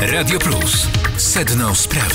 Radio Plus. Sedno sprawy.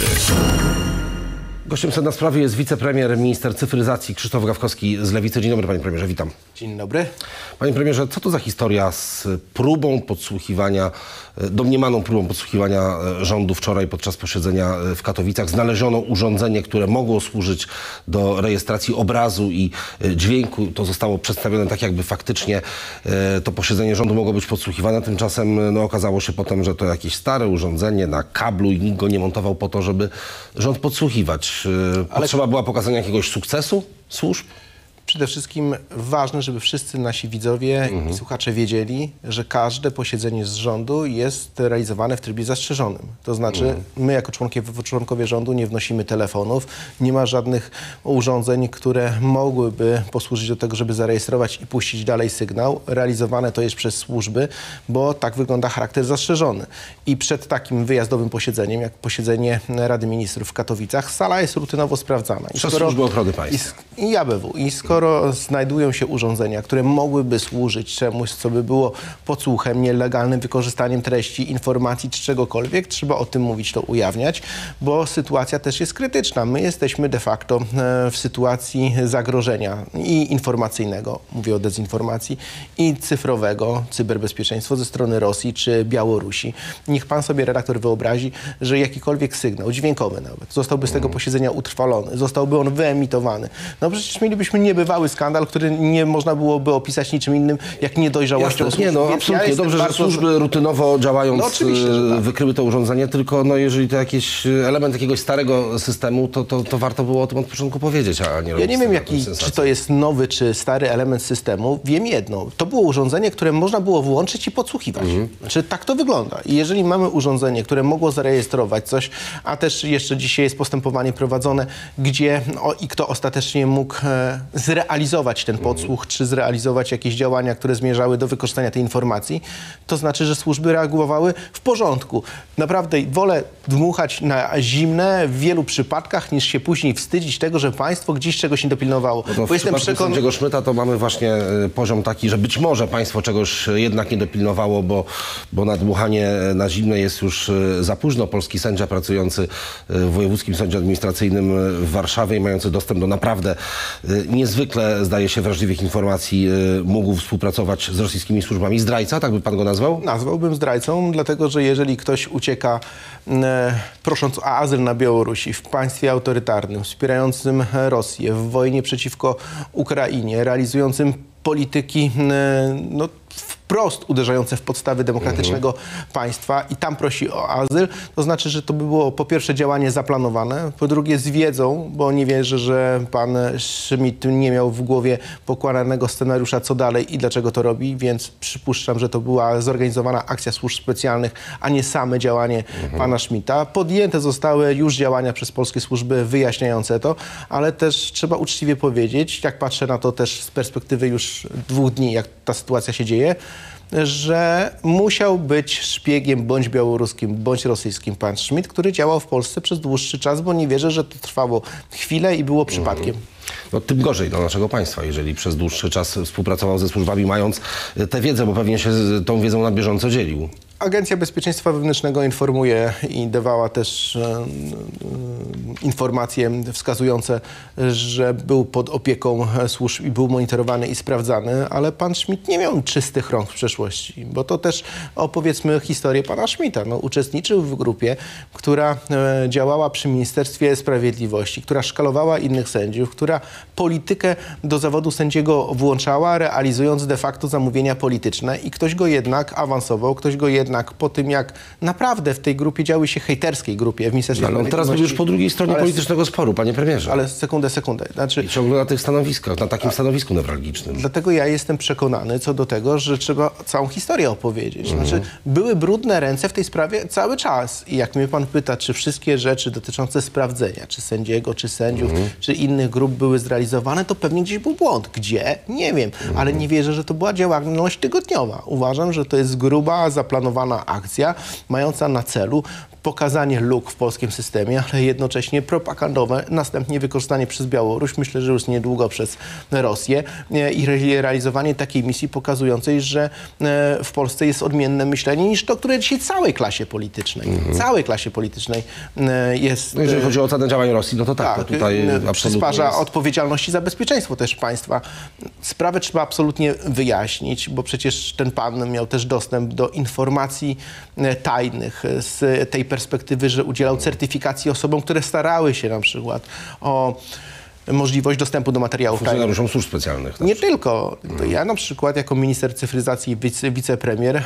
Gościem sedna sprawy jest wicepremier, minister cyfryzacji Krzysztof Gawkowski z Lewicy. Dzień dobry, panie premierze, witam. Dzień dobry. Panie premierze, co to za historia z próbą podsłuchiwania, domniemaną próbą podsłuchiwania rządu wczoraj podczas posiedzenia w Katowicach? Znaleziono urządzenie, które mogło służyć do rejestracji obrazu i dźwięku. To zostało przedstawione tak, jakby faktycznie to posiedzenie rządu mogło być podsłuchiwane. Tymczasem okazało się potem, że to jakieś stare urządzenie na kablu i nikt go nie montował po to, żeby rząd podsłuchiwać. Potrzeba była pokazania jakiegoś sukcesu służb? Przede wszystkim ważne, żeby wszyscy nasi widzowie i słuchacze wiedzieli, że każde posiedzenie z rządu jest realizowane w trybie zastrzeżonym. To znaczy, my jako członkowie rządu nie wnosimy telefonów, nie ma żadnych urządzeń, które mogłyby posłużyć do tego, żeby zarejestrować i puścić dalej sygnał. Realizowane to jest przez służby, bo tak wygląda charakter zastrzeżony. I przed takim wyjazdowym posiedzeniem, jak posiedzenie Rady Ministrów w Katowicach, sala jest rutynowo sprawdzana. Przez Służby Ochrony Państwa. I ABW. I skoro znajdują się urządzenia, które mogłyby służyć czemuś, co by było podsłuchem, nielegalnym wykorzystaniem treści, informacji czy czegokolwiek, trzeba o tym mówić, to ujawniać, bo sytuacja też jest krytyczna. My jesteśmy de facto w sytuacji zagrożenia i informacyjnego, mówię o dezinformacji, i cyfrowego, cyberbezpieczeństwo ze strony Rosji czy Białorusi. Niech pan sobie, redaktor, wyobrazi, że jakikolwiek sygnał, dźwiękowy nawet, zostałby z tego posiedzenia utrwalony, zostałby on wyemitowany. No przecież mielibyśmy niebywały skandal, który nie można byłoby opisać niczym innym, jak niedojrzałością służb. Nie, no absolutnie. Dobrze, że służby rutynowo działając tak. wykryły to urządzenie, tylko jeżeli to jakiś element jakiegoś starego systemu, to warto było o tym od początku powiedzieć, a nie robić. Ja nie wiem, czy to jest nowy, czy stary element systemu. Wiem jedno. To było urządzenie, które można było włączyć i podsłuchiwać. Znaczy, tak to wygląda. I jeżeli mamy urządzenie, które mogło zarejestrować coś, a też jeszcze dzisiaj jest postępowanie prowadzone, gdzie i kto ostatecznie mógł zrealizować ten podsłuch, czy zrealizować jakieś działania, które zmierzały do wykorzystania tej informacji, to znaczy, że służby reagowały w porządku. Naprawdę wolę dmuchać na zimne w wielu przypadkach, niż się później wstydzić tego, że państwo gdzieś czegoś nie dopilnowało. Bo jestem przekonany, sędziego Szmyta to mamy właśnie poziom taki, że być może państwo czegoś jednak nie dopilnowało, bo na dmuchanie na zimne jest już za późno. Polski sędzia pracujący w Wojewódzkim Sądzie Administracyjnym w Warszawie, mający dostęp do naprawdę niezwykle, zdaje się, wrażliwych informacji, mógł współpracować z rosyjskimi służbami. Zdrajca, tak by pan go nazwał? Nazwałbym zdrajcą, dlatego że jeżeli ktoś ucieka prosząc o azyl na Białorusi, w państwie autorytarnym, wspierającym Rosję w wojnie przeciwko Ukrainie, realizującym polityki wprost uderzające w podstawy demokratycznego państwa i tam prosi o azyl, to znaczy, że to by było po pierwsze działanie zaplanowane, po drugie z wiedzą, bo nie wierzę, że pan Schmidt nie miał w głowie pokładanego scenariusza, co dalej i dlaczego to robi, więc przypuszczam, że to była zorganizowana akcja służb specjalnych, a nie same działanie pana Schmidta. Podjęte zostały już działania przez polskie służby wyjaśniające to, ale też trzeba uczciwie powiedzieć, jak patrzę na to też z perspektywy już 2 dni, jak ta sytuacja się dzieje, że musiał być szpiegiem bądź białoruskim, bądź rosyjskim pan Schmidt, który działał w Polsce przez dłuższy czas, bo nie wierzę, że to trwało chwilę i było przypadkiem. No, tym gorzej dla naszego państwa, jeżeli przez dłuższy czas współpracował ze służbami, mając tę wiedzę, bo pewnie się tą wiedzą na bieżąco dzielił. Agencja Bezpieczeństwa Wewnętrznego informuje i dawała też informacje wskazujące, że był pod opieką służb i był monitorowany i sprawdzany, ale pan Schmidt nie miał czystych rąk w przeszłości, bo to też opowiedzmy historię pana Schmidta. Uczestniczył w grupie, która działała przy Ministerstwie Sprawiedliwości, która szkalowała innych sędziów, która politykę do zawodu sędziego włączała, realizując de facto zamówienia polityczne i ktoś go jednak awansował, ktoś go jednak po tym, jak naprawdę w tej grupie działy się hejterskiej grupie w Ministerstwie Sprawiedliwości. Teraz był już po drugiej stronie politycznego sporu, panie premierze. Ale sekundę. Znaczy, i ciągle na tych stanowiskach, na takim stanowisku newralgicznym. Dlatego ja jestem przekonany co do tego, że trzeba całą historię opowiedzieć. Znaczy, były brudne ręce w tej sprawie cały czas. I jak mnie pan pyta, czy wszystkie rzeczy dotyczące sprawdzenia, czy sędziego, czy sędziów, czy innych grup były zrealizowane, to pewnie gdzieś był błąd. Gdzie? Nie wiem. Ale nie wierzę, że to była działalność tygodniowa. Uważam, że to jest gruba, zaplanowana zaplanowana akcja mająca na celu pokazanie luk w polskim systemie, ale jednocześnie propagandowe, następnie wykorzystanie przez Białoruś, myślę, że już niedługo przez Rosję i realizowanie takiej misji pokazującej, że w Polsce jest odmienne myślenie niż to, które dzisiaj całej klasie politycznej jest... No jeżeli chodzi o ocenę działań Rosji, no to tak, to tutaj absolutnie przysparza jest... odpowiedzialności za bezpieczeństwo też państwa. Sprawę trzeba absolutnie wyjaśnić, bo przecież ten pan miał też dostęp do informacji tajnych z tej perspektywy, że udzielał certyfikacji osobom, które starały się na przykład o możliwość dostępu do materiałów tajnych. Funkcjonariuszom służb specjalnych. Nie tylko. Ja na przykład jako minister cyfryzacji i wicepremier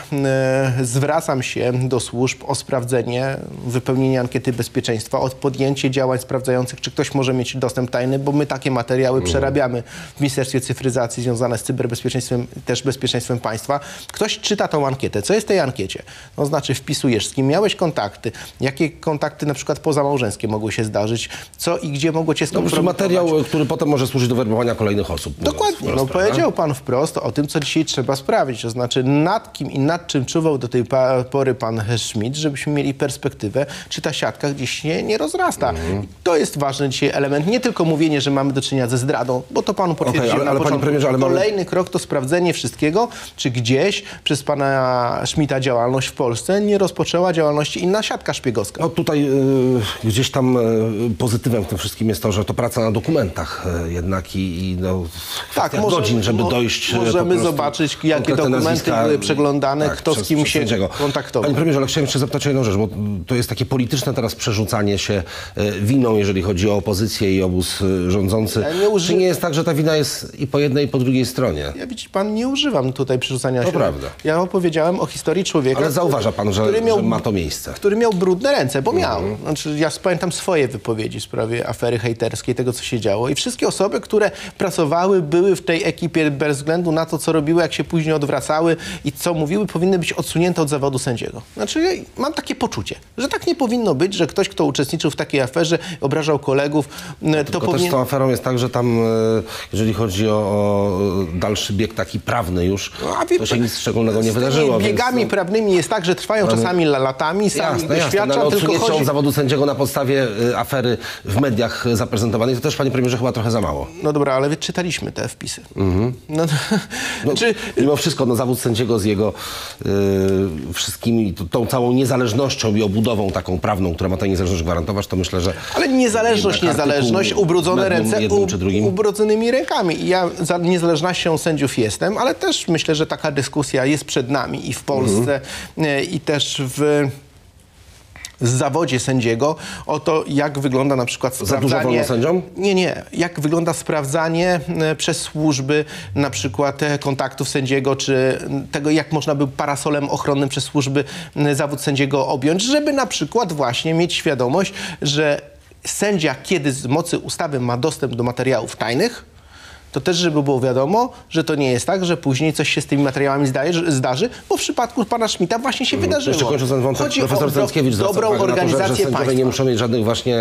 zwracam się do służb o sprawdzenie, wypełnienie ankiety bezpieczeństwa, o podjęcie działań sprawdzających, czy ktoś może mieć dostęp tajny, bo my takie materiały przerabiamy w Ministerstwie Cyfryzacji związane z cyberbezpieczeństwem, też bezpieczeństwem państwa. Ktoś czyta tą ankietę. Co jest w tej ankiecie? To znaczy wpisujesz, z kim miałeś kontakty, jakie kontakty na przykład pozamałżeńskie mogły się zdarzyć, co i gdzie mogło cię skompromitować. Materiał, który potem może służyć do werbowania kolejnych osób. Dokładnie. No, powiedział pan wprost o tym, co dzisiaj trzeba sprawdzić. To znaczy nad kim i nad czym czuwał do tej pory pan Schmidt, żebyśmy mieli perspektywę, czy ta siatka gdzieś się nie rozrasta. To jest ważny dzisiaj element. Nie tylko mówienie, że mamy do czynienia ze zdradą, bo to panu potwierdziłem na początku. Premierze, ale kolejny krok to sprawdzenie wszystkiego, czy gdzieś przez pana Schmidta działalność w Polsce nie rozpoczęła działalności inna siatka szpiegowska. No tutaj gdzieś tam pozytywem w tym wszystkim jest to, że to praca na dokumentach jednak i no, tak, godzin, żeby dojść. Możemy zobaczyć, jakie dokumenty były przeglądane, tak, kto z kim się kontaktował. Panie premierze, ale chciałem jeszcze zapytać o jedną rzecz, bo to jest takie polityczne teraz przerzucanie się winą, jeżeli chodzi o opozycję i obóz rządzący. Czy nie jest tak, że ta wina jest i po jednej, i po drugiej stronie? Ja widzi pan, nie używam tutaj przerzucania się. To prawda. Ja opowiedziałem o historii człowieka. Ale zauważa pan, że ma to miejsce. Który miał brudne ręce, bo miał. Znaczy, ja pamiętam swoje wypowiedzi w sprawie afery hejterskiej, tego, co się działo. I wszystkie osoby, które pracowały, były w tej ekipie bez względu na to, co robiły, jak się później odwracały i co mówiły, powinny być odsunięte od zawodu sędziego. Znaczy, ja mam takie poczucie, że tak nie powinno być, że ktoś, kto uczestniczył w takiej aferze, obrażał kolegów, to powinien... Też z tą aferą jest tak, że tam, jeżeli chodzi o dalszy bieg taki prawny już, to się nic szczególnego nie wydarzyło. Z biegami prawnymi jest tak, że trwają czasami latami, sami doświadczam, ale tylko chodzi... od zawodu sędziego na podstawie afery w mediach zaprezentowanej, to też, panie premierze, chyba trochę za mało. No dobra, ale czytaliśmy te wpisy. Mimo wszystko, zawód sędziego z jego wszystkimi, tą całą niezależnością i obudową taką prawną, która ma tę niezależność gwarantować, to myślę, że... Ale niezależność, ubrudzone ręce ubrudzonymi rękami. I ja za niezależnością sędziów jestem, ale też myślę, że taka dyskusja jest przed nami i w Polsce, i też w zawodzie sędziego o to, jak wygląda na przykład sprawdzanie... Za dużo wolno sędziom? Nie. Jak wygląda sprawdzanie przez służby na przykład kontaktów sędziego, czy tego, jak można by parasolem ochronnym przez służby zawód sędziego objąć, żeby na przykład właśnie mieć świadomość, że sędzia, kiedy z mocy ustawy ma dostęp do materiałów tajnych, to też, żeby było wiadomo, że to nie jest tak, że później coś się z tymi materiałami zdarzy, bo w przypadku pana Schmidta właśnie się wydarzyło. Jeszcze kończąc ten wątek, profesor Cęckiewicz dobrą organizację że sędziowie nie muszą mieć żadnych właśnie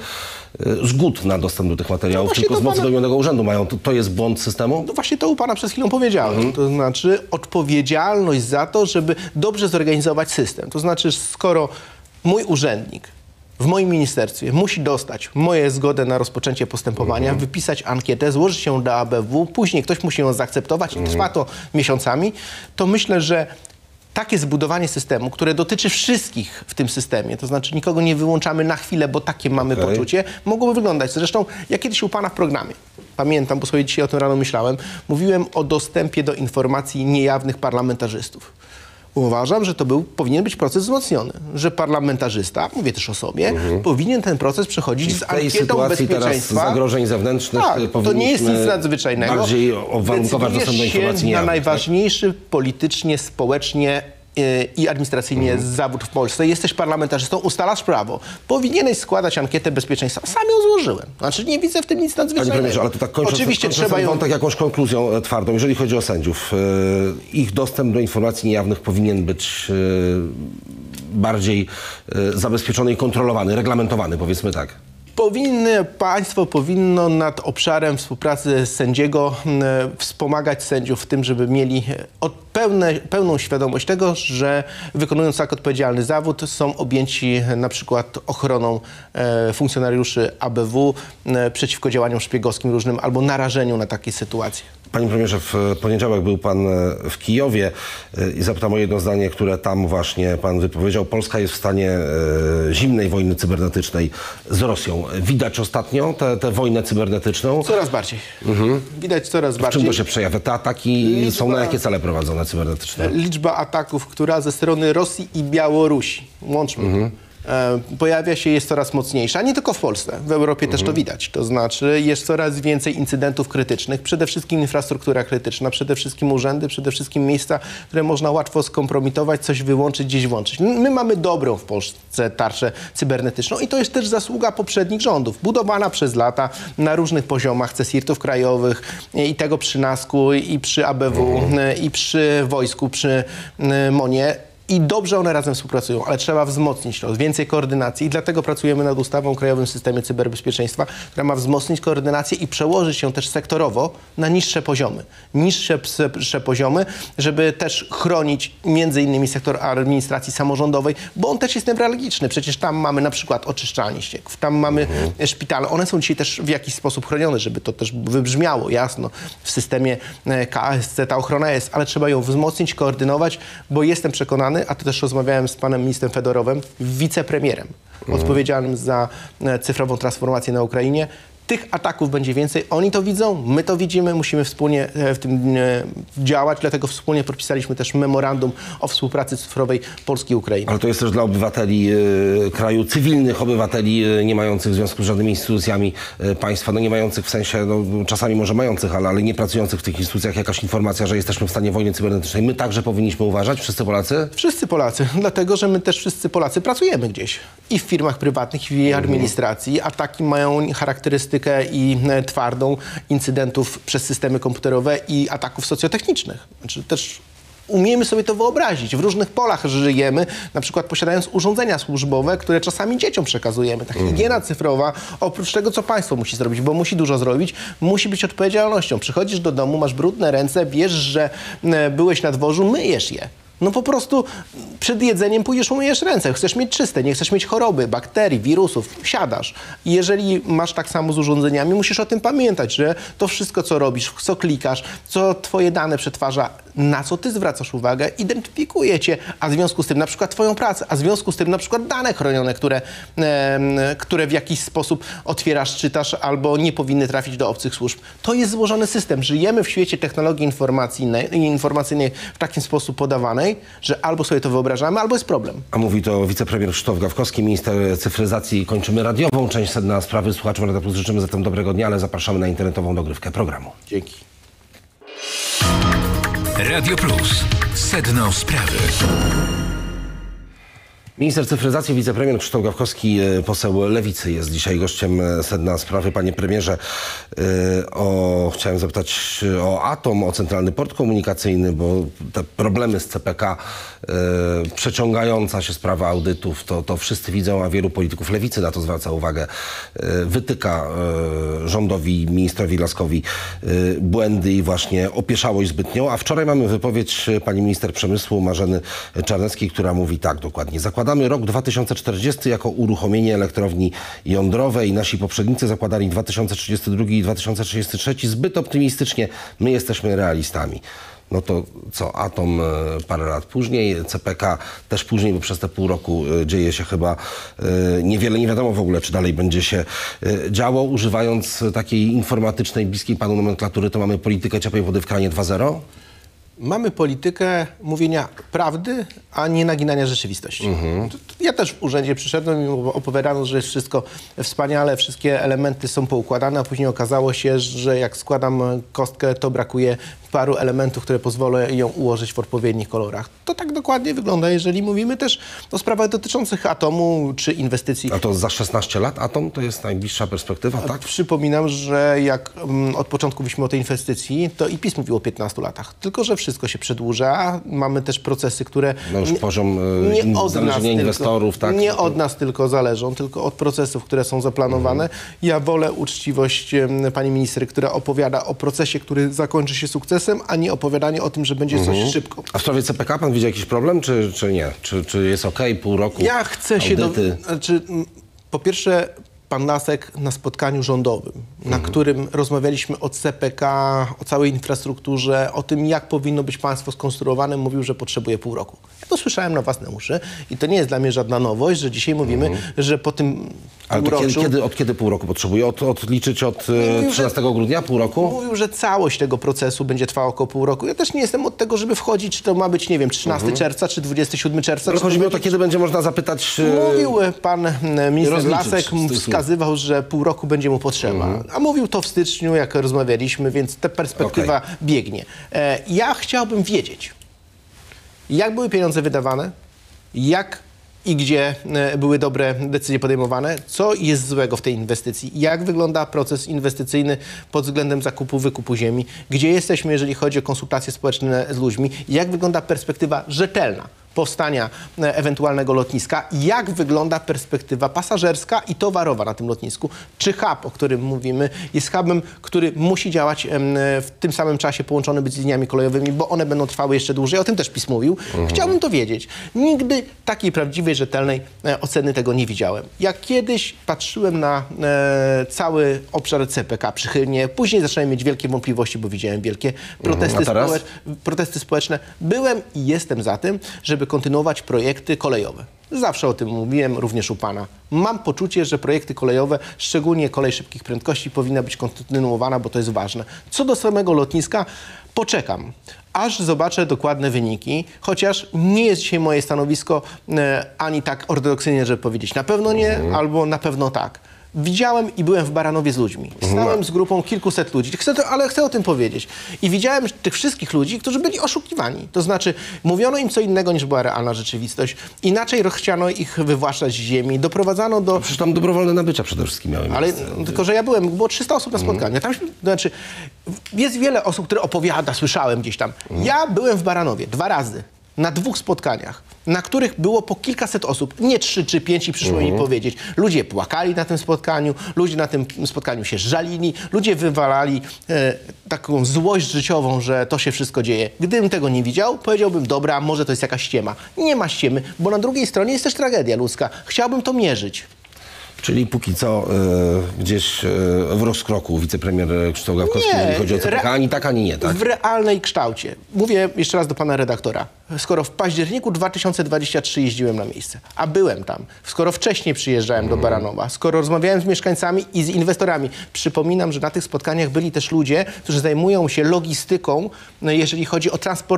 zgód na dostęp do tych materiałów, tylko z mocy wyłonionego urzędu mają. To jest błąd systemu? No właśnie to u pana przed chwilą powiedziałem. To znaczy odpowiedzialność za to, żeby dobrze zorganizować system. To znaczy, skoro mój urzędnik w moim ministerstwie musi dostać moją zgodę na rozpoczęcie postępowania, wypisać ankietę, złożyć ją do ABW, później ktoś musi ją zaakceptować i trwa to miesiącami, to myślę, że takie zbudowanie systemu, które dotyczy wszystkich w tym systemie, to znaczy nikogo nie wyłączamy na chwilę, bo takie mamy poczucie, mogłoby wyglądać. Zresztą ja kiedyś u pana w programie, pamiętam, bo sobie dzisiaj o tym rano myślałem, mówiłem o dostępie do informacji niejawnych parlamentarzystów. Uważam, że to powinien być proces wzmocniony, że parlamentarzysta, mówię też o sobie, powinien ten proces przechodzić z ankietą bezpieczeństwa. Teraz zagrożeń zewnętrznych to nie jest nic nadzwyczajnego. Bardziej warunkować dostęp do informacji niejawnych. Na najważniejszy politycznie, społecznie i administracyjnie zawód w Polsce. Jesteś parlamentarzystą, ustalasz prawo. Powinieneś składać ankietę bezpieczeństwa. Sam ją złożyłem. Znaczy nie widzę w tym nic nadzwyczajnego. Panie premierze, ale to tak kończąc trzeba ją... tak jakąś konkluzją twardą. Jeżeli chodzi o sędziów, ich dostęp do informacji niejawnych powinien być bardziej zabezpieczony i kontrolowany, reglamentowany, powiedzmy tak. Państwo powinno nad obszarem współpracy sędziego wspomagać sędziów w tym, żeby mieli pełną świadomość tego, że wykonując tak odpowiedzialny zawód są objęci na przykład ochroną funkcjonariuszy ABW przeciwko działaniom szpiegowskim różnym albo narażeniu na takie sytuacje. Panie premierze, w poniedziałek był pan w Kijowie i zapytam o jedno zdanie, które tam właśnie pan wypowiedział. Polska jest w stanie zimnej wojny cybernetycznej z Rosją. Widać ostatnio tę wojnę cybernetyczną? Coraz bardziej. Widać coraz bardziej. W czym to się przejawia? Te ataki są na jakie cele prowadzone cybernetyczne? Liczba ataków, która ze strony Rosji i Białorusi, łączmy pojawia się, jest coraz mocniejsza. Nie tylko w Polsce, w Europie też to widać. To znaczy jest coraz więcej incydentów krytycznych, przede wszystkim infrastruktura krytyczna, przede wszystkim urzędy, przede wszystkim miejsca, które można łatwo skompromitować, coś wyłączyć, gdzieś włączyć. My mamy dobrą w Polsce tarczę cybernetyczną i to jest też zasługa poprzednich rządów, budowana przez lata na różnych poziomach CSIRT-ów krajowych i tego przy NASK-u, i przy ABW, i przy wojsku, przy MON-ie. I dobrze one razem współpracują, ale trzeba wzmocnić to, więcej koordynacji i dlatego pracujemy nad ustawą o Krajowym Systemie Cyberbezpieczeństwa, która ma wzmocnić koordynację i przełożyć się też sektorowo na niższe poziomy. Niższe poziomy, żeby też chronić między innymi sektor administracji samorządowej, bo on też jest newralgiczny. Przecież tam mamy na przykład oczyszczalnie ścieków, tam mamy szpitale. One są dzisiaj też w jakiś sposób chronione, żeby to też wybrzmiało jasno. W systemie KSC ta ochrona jest, ale trzeba ją wzmocnić, koordynować, bo jestem przekonany, a to też rozmawiałem z panem ministrem Fedorowem, wicepremierem odpowiedzialnym za cyfrową transformację na Ukrainie. Tych ataków będzie więcej, oni to widzą, my to widzimy, musimy wspólnie w tym działać, dlatego wspólnie podpisaliśmy też memorandum o współpracy cyfrowej Polski i Ukrainy. Ale to jest też dla obywateli kraju, cywilnych obywateli, nie mających w związku z żadnymi instytucjami państwa, no nie mających w sensie, no czasami może mających, ale nie pracujących w tych instytucjach, jakaś informacja, że jesteśmy w stanie wojny cybernetycznej. My także powinniśmy uważać, wszyscy Polacy? Wszyscy Polacy, dlatego że my też wszyscy Polacy pracujemy gdzieś i w firmach prywatnych, i w administracji. Ataki mają charakterystykę i twardą incydentów przez systemy komputerowe i ataków socjotechnicznych. Znaczy też umiemy sobie to wyobrazić. W różnych polach żyjemy, na przykład posiadając urządzenia służbowe, które czasami dzieciom przekazujemy. Ta higiena cyfrowa, oprócz tego, co państwo musi zrobić, bo musi dużo zrobić, musi być odpowiedzialnością. Przychodzisz do domu, masz brudne ręce, wiesz, że byłeś na dworzu, myjesz je. No po prostu przed jedzeniem pójdziesz, umyjesz ręce. Chcesz mieć czyste, nie chcesz mieć choroby, bakterii, wirusów. Siadasz. I jeżeli masz tak samo z urządzeniami, musisz o tym pamiętać, że to wszystko, co robisz, w co klikasz, co twoje dane przetwarza, na co ty zwracasz uwagę, identyfikuje cię, a w związku z tym na przykład twoją pracę, a w związku z tym na przykład dane chronione, które w jakiś sposób otwierasz, czytasz albo nie powinny trafić do obcych służb. To jest złożony system. Żyjemy w świecie technologii informacyjnej w taki sposób podawanej, że albo sobie to wyobrażamy, albo jest problem. A mówi to wicepremier Krzysztof Gawkowski, minister cyfryzacji. Kończymy radiową część Sedna Sprawy. Słuchaczom Radia Plus życzymy zatem dobrego dnia, ale zapraszamy na internetową dogrywkę programu. Dzięki. Radio Plus. Sedno Sprawy. Minister cyfryzacji, wicepremier Krzysztof Gawkowski, poseł Lewicy, jest dzisiaj gościem Sedna Sprawy. Panie premierze, chciałem zapytać o Atom, o Centralny Port Komunikacyjny, bo te problemy z CPK, przeciągająca się sprawa audytów, to wszyscy widzą, a wielu polityków Lewicy na to zwraca uwagę. Wytyka rządowi, ministrowi Laskowi błędy i właśnie opieszałość zbytnią. A wczoraj mamy wypowiedź pani minister przemysłu Marzeny Czarneckiej, która mówi tak dokładnie. Zakładamy rok 2040 jako uruchomienie elektrowni jądrowej. Nasi poprzednicy zakładali 2032 i 2033. Zbyt optymistycznie. My jesteśmy realistami. No to co? Atom parę lat później, CPK też później, bo przez te pół roku dzieje się chyba niewiele. Nie wiadomo w ogóle, czy dalej będzie się działo. Używając takiej informatycznej, bliskiej panu nomenklatury, to mamy politykę ciepłej wody w kranie 2.0? Mamy politykę mówienia prawdy, a nie naginania rzeczywistości. Ja też w urzędzie przyszedłem i opowiadano, że jest wszystko wspaniale, wszystkie elementy są poukładane, a później okazało się, że jak składam kostkę, to brakuje paru elementów, które pozwolą ją ułożyć w odpowiednich kolorach. To tak dokładnie wygląda, jeżeli mówimy też o sprawach dotyczących atomu czy inwestycji. A to za 16 lat Atom to jest najbliższa perspektywa, tak? Przypominam, że jak od początku mówiliśmy o tej inwestycji, to i PiS mówił o 15 latach. Tylko że wszystko się przedłuża. Mamy też procesy, które No już poziom zależenia inwestorów, tak? Nie od nas tylko zależą, tylko od procesów, które są zaplanowane. Ja wolę uczciwość pani ministry, która opowiada o procesie, który zakończy się sukcesem, a nie opowiadanie o tym, że będzie coś szybko. A w sprawie CPK pan widzi jakiś problem, czy nie? Czy jest okej, pół roku? Ja chcę się... Po pierwsze, pan Lasek na spotkaniu rządowym, na którym rozmawialiśmy o CPK, o całej infrastrukturze, o tym, jak powinno być państwo skonstruowane, mówił, że potrzebuje pół roku. Ja to słyszałem na własne uszy i to nie jest dla mnie żadna nowość, że dzisiaj mówimy, że po tym półroczu... Ale od kiedy pół roku potrzebuje? Odliczyć od 13 grudnia pół roku? Mówił, że całość tego procesu będzie trwała około pół roku. Ja też nie jestem od tego, żeby wchodzić, czy to ma być, nie wiem, 13 czerwca, czy 27 czerwca. Ale chodzi mi o to, kiedy będzie można zapytać... Mówił pan minister Lasek, wskazywał, że pół roku będzie mu potrzeba. A mówił to w styczniu, jak rozmawialiśmy, więc ta perspektywa biegnie. Ja chciałbym wiedzieć, jak były pieniądze wydawane, jak i gdzie były dobre decyzje podejmowane, co jest złego w tej inwestycji, jak wygląda proces inwestycyjny pod względem zakupu, wykupu ziemi, gdzie jesteśmy, jeżeli chodzi o konsultacje społeczne z ludźmi, jak wygląda perspektywa rzetelna powstania ewentualnego lotniska, jak wygląda perspektywa pasażerska i towarowa na tym lotnisku. Czy hub, o którym mówimy, jest hubem, który musi działać w tym samym czasie, połączony być z liniami kolejowymi, bo one będą trwały jeszcze dłużej. O tym też PiS mówił. Chciałbym to wiedzieć. Nigdy takiej prawdziwej, rzetelnej oceny tego nie widziałem. Jak kiedyś patrzyłem na cały obszar CPK przychylnie, później zacząłem mieć wielkie wątpliwości, bo widziałem wielkie protesty społeczne. Byłem i jestem za tym, żeby kontynuować projekty kolejowe. Zawsze o tym mówiłem, również u pana. Mam poczucie, że projekty kolejowe, szczególnie kolej szybkich prędkości, powinna być kontynuowana, bo to jest ważne. Co do samego lotniska, poczekam, aż zobaczę dokładne wyniki, chociaż nie jest dzisiaj moje stanowisko ani tak ortodoksyjnie, żeby powiedzieć na pewno nie, albo na pewno tak. Widziałem i byłem w Baranowie z ludźmi. Stałem z grupą kilkuset ludzi, ale chcę o tym powiedzieć. I widziałem tych wszystkich ludzi, którzy byli oszukiwani. To znaczy, mówiono im co innego, niż była realna rzeczywistość. Inaczej chciano ich wywłaszczać z ziemi, doprowadzano do... Przecież tam dobrowolne nabycia przede wszystkim miały miejsce. Ale tylko, że ja byłem, było 300 osób na spotkaniu. Tam, znaczy, jest wiele osób, które opowiada, słyszałem gdzieś tam. Ja byłem w Baranowie 2 razy. Na 2 spotkaniach, na których było po kilkaset osób, nie 3 czy 5 i przyszło mi powiedzieć. Ludzie płakali na tym spotkaniu, ludzie na tym spotkaniu się żalili, ludzie wywalali taką złość życiową, że to się wszystko dzieje. Gdybym tego nie widział, powiedziałbym, dobra, może to jest jakaś ściema. Nie ma ściemy, bo na drugiej stronie jest też tragedia ludzka. Chciałbym to mierzyć. Czyli póki co gdzieś w rozkroku wicepremier Krzysztof Gawkowski, jeżeli chodzi o CPK, ani tak, ani nie, tak? W realnej kształcie. Mówię jeszcze raz do pana redaktora. Skoro w październiku 2023 jeździłem na miejsce, a byłem tam, skoro wcześniej przyjeżdżałem do Baranowa, skoro rozmawiałem z mieszkańcami i z inwestorami, przypominam, że na tych spotkaniach byli też ludzie, którzy zajmują się logistyką, jeżeli chodzi o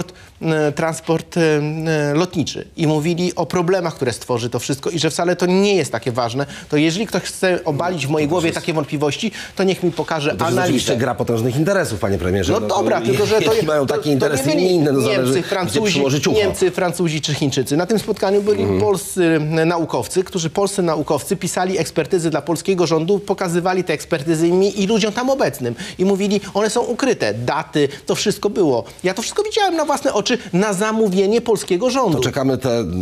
transport lotniczy. I mówili o problemach, które stworzy to wszystko i że wcale to nie jest takie ważne. To jeżeli ktoś chce obalić w mojej głowie takie wątpliwości, to niech mi pokaże to analizę. Oczywiście gra potężnych interesów, panie premierze. No dobra, tylko że to mają takie interesy, nie inne, no zależy, Niemcy, Francuzi czy Chińczycy. Na tym spotkaniu byli polscy naukowcy, polscy naukowcy pisali ekspertyzy dla polskiego rządu, pokazywali te ekspertyzy i ludziom tam obecnym i mówili, one są ukryte, daty, to wszystko było. Ja to wszystko widziałem na własne oczy na zamówienie polskiego rządu. To czekamy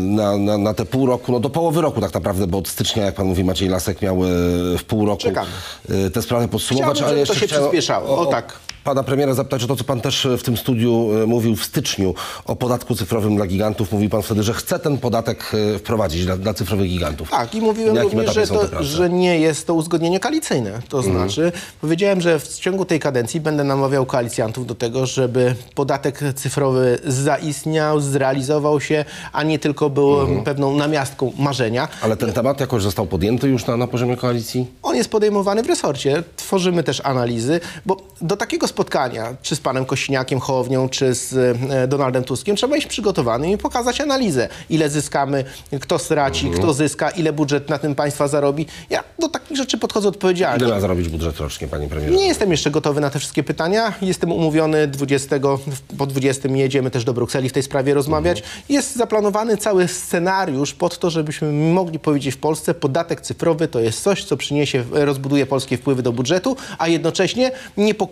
na te pół roku, no do połowy roku tak naprawdę, bo od stycznia, jak pan mówi, Maciej Lasek miał w pół roku te sprawy podsumować. Chciałbym, ale jeszcze to się przyspieszało. Tak. Pana premiera zapytać o to, co pan też w tym studiu mówił w styczniu o podatku cyfrowym dla gigantów. Mówił pan wtedy, że chce ten podatek wprowadzić dla cyfrowych gigantów. Tak, i mówiłem również, że nie jest to uzgodnienie koalicyjne. To znaczy, powiedziałem, że w ciągu tej kadencji będę namawiał koalicjantów do tego, żeby podatek cyfrowy zaistniał, zrealizował się, a nie tylko był pewną namiastką marzenia. Ale ten temat jakoś został podjęty już na poziomie koalicji? On jest podejmowany w resorcie. Tworzymy też analizy, bo do takiego spotkania, czy z panem Kosiniakiem, Hołownią, czy z Donaldem Tuskiem, trzeba iść przygotowanym i pokazać analizę. Ile zyskamy, kto straci, kto zyska, ile budżet na tym państwa zarobi. Ja do takich rzeczy podchodzę odpowiedzialnie. Ile ma zarobić budżet rocznie, panie premierze? Nie jestem jeszcze gotowy na te wszystkie pytania. Jestem umówiony po 20 jedziemy też do Brukseli w tej sprawie rozmawiać. Jest zaplanowany cały scenariusz pod to, żebyśmy mogli powiedzieć w Polsce, podatek cyfrowy to jest coś, co rozbuduje polskie wpływy do budżetu, a jednocześnie nie pokłócimy się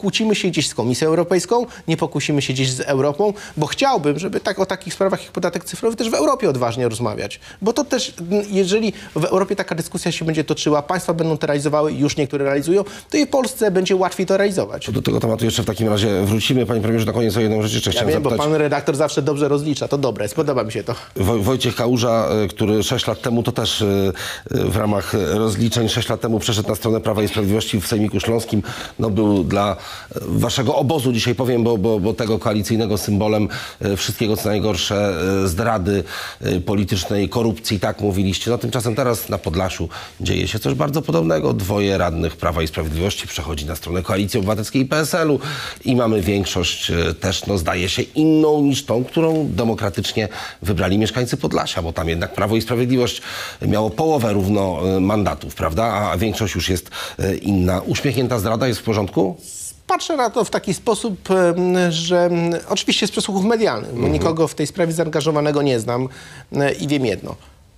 się gdzieś z Komisją Europejską, nie pokusimy się gdzieś z Europą, bo chciałbym, żeby o takich sprawach jak podatek cyfrowy też w Europie odważnie rozmawiać. Bo to też, jeżeli w Europie taka dyskusja się będzie toczyła, państwa będą to realizowały, już niektóre realizują, to i w Polsce będzie łatwiej to realizować. Do tego tematu jeszcze w takim razie wrócimy. Panie premierze, na koniec o jedną rzecz jeszcze chciałem Bo zapytać. pan redaktor zawsze dobrze rozlicza, to dobre, spodoba mi się to. Wojciech Kałuża, który 6 lat temu, to też w ramach rozliczeń 6 lat temu przeszedł na stronę Prawa i Sprawiedliwości w Sejmiku Śląskim, no był dla waszego obozu, dzisiaj powiem, bo tego koalicyjnego symbolem wszystkiego co najgorsze, zdrady politycznej, korupcji, tak mówiliście. No tymczasem teraz na Podlasiu dzieje się coś bardzo podobnego. 2 radnych Prawa i Sprawiedliwości przechodzi na stronę Koalicji Obywatelskiej i PSL-u i mamy większość też, no zdaje się, inną niż tą, którą demokratycznie wybrali mieszkańcy Podlasia, bo tam jednak Prawo i Sprawiedliwość miało połowę równo mandatów, prawda? A większość już jest inna. Uśmiechnięta zdrada jest w porządku? Patrzę na to w taki sposób, że oczywiście z przesłuchów medialnych, bo nikogo w tej sprawie zaangażowanego nie znam i wiem jedno.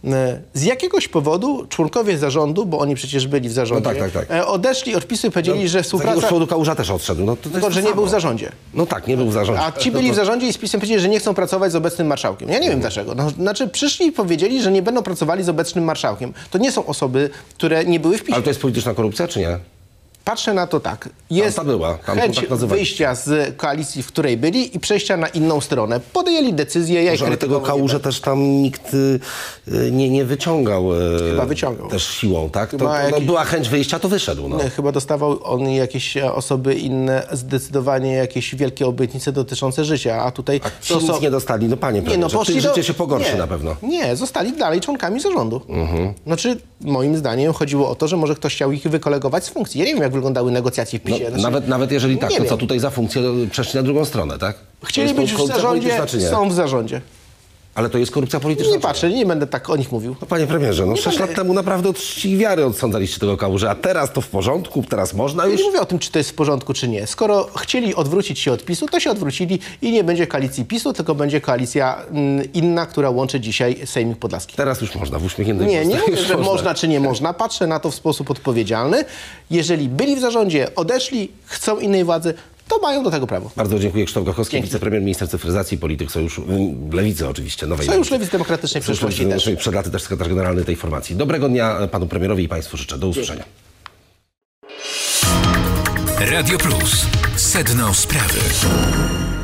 Z jakiegoś powodu członkowie zarządu, bo oni przecież byli w zarządzie, odeszli od PiS-u i powiedzieli, że współpraca... Z jakiegoś powodu Kałuża też odszedł. No, tylko, że nie był w zarządzie. No tak, nie był w zarządzie. A ci byli w zarządzie i z PiS-em powiedzieli, że nie chcą pracować z obecnym marszałkiem. Ja nie wiem dlaczego. No, znaczy przyszli i powiedzieli, że nie będą pracowali z obecnym marszałkiem. To nie są osoby, które nie były w PiS-ie. Ale to jest polityczna korupcja, czy nie? Patrzę na to tak. Jest chęć tak wyjścia z koalicji, w której byli i przejścia na inną stronę. Podjęli decyzję. Ale tego Kałużę też tam nikt nie wyciągał. Chyba wyciągał. Też siłą, tak? Była chęć wyjścia, to wyszedł. No. Chyba dostawał on jakieś osoby inne, zdecydowanie jakieś wielkie obietnice dotyczące życia, a tutaj... Ci nic nie dostali, no panie premierze, życie się pogorszy na pewno. Nie, zostali dalej członkami zarządu. Znaczy, moim zdaniem chodziło o to, że może ktoś chciał ich wykolegować z funkcji. Ja nie wiem, jak wyglądały negocjacje w PiS-ie. No, nawet jeżeli tak, to co tutaj za funkcję przeszli na drugą stronę, tak? Chcieli być w zarządzie, są w zarządzie. Ale to jest korupcja polityczna? Nie patrzę, nie będę tak o nich mówił. No panie premierze, no 6 lat temu naprawdę od czci i wiary odsądzaliście tego Kałużę, a teraz to w porządku, teraz można już? Ja nie mówię o tym, czy to jest w porządku, czy nie. Skoro chcieli odwrócić się od PiS-u, to się odwrócili i nie będzie koalicji PiS-u, tylko będzie koalicja inna, która łączy dzisiaj Sejmik Podlaski. Teraz już można, w uśmiechniętej Nie mówię, że można, czy nie można. Patrzę na to w sposób odpowiedzialny. Jeżeli byli w zarządzie, odeszli, chcą innej władzy, to mają do tego prawo. Bardzo dziękuję. Krzysztof Gawkowski, wicepremier, minister cyfryzacji i polityk Sojuszu Lewicy oczywiście. Sojusz Lewicy Demokratycznej Przyszłości też. Przed laty też sekretarz generalny tej formacji. Dobrego dnia panu premierowi i państwu życzę. Do usłyszenia. Radio Plus. Sedno sprawy.